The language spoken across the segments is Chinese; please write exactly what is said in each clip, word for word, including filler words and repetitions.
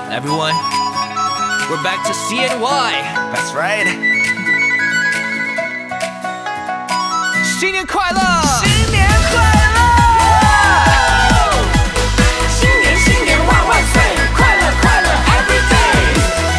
Everyone, we're back to C N Y. That's right. 新年快乐！ 新年快乐！新年新年万万岁！快乐快乐 every day！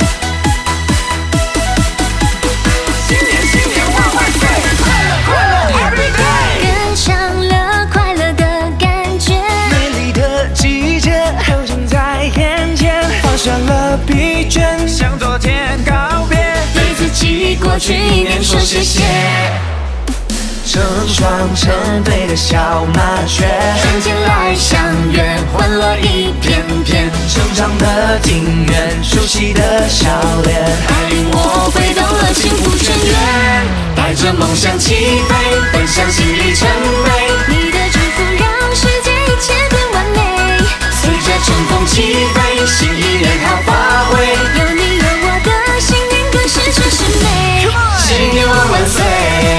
新年新年万万岁！快乐快乐 every day！ 跟上了快乐的感觉， 美丽的季节就近在眼前，放下了疲倦，向昨天告别， 对自己过去一年说谢谢。 成双成对的小麻雀， 春天来相约，欢乐一片片， 成长的庭院，熟悉的笑脸， 带领我回到了幸福泉源，带着梦想起飞，奔向新里程碑。你的祝福让世界一切变完美，随着春风起飞，心意任好发挥，有你有我的新年更是真实美。 新年万万岁！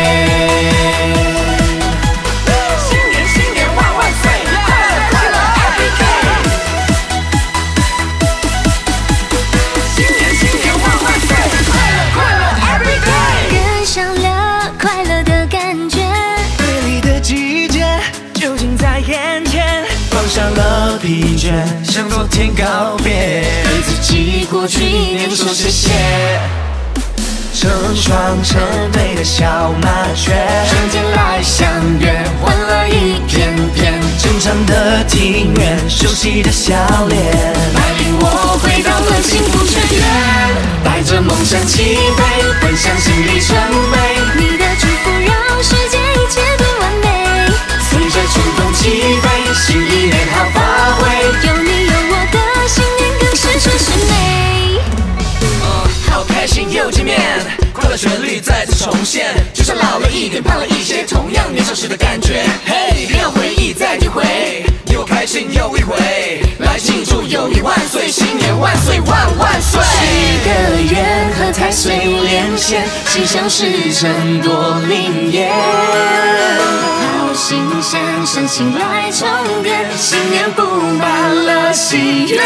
上了疲倦，向昨天告别， 对自己过去一年说谢谢。 成双成对的小麻雀， 春天来相约，欢乐一片片， 成长的庭院，熟悉的笑脸， 带领我回到了幸福泉源，带着梦想起飞，奔向新里程碑。你的祝福让世界一切变完美，随着春风起飞，心意任好发挥，有你有我的新年更是真实美。 嗯，好开心又见面，快乐旋律再次重现，就像老了一点，胖了一些，同样年少时的感觉。嘿，让回忆再体会，又开心又一回，来庆祝友谊万岁，新年万岁万万岁！ 许个愿和太岁连线，心想事成多灵验。好心先生醒来重叠，新年布满了喜悦。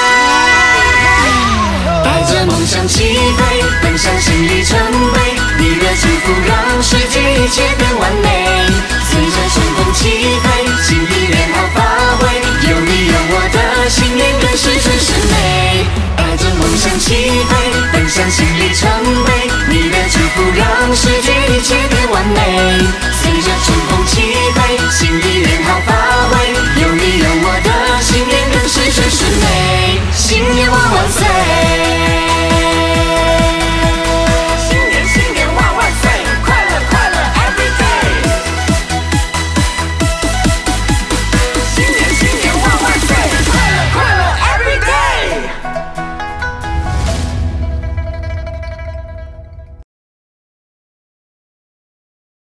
带着梦想起飞，奔向新里程碑。你的祝福让世界一切变完美，随着春风起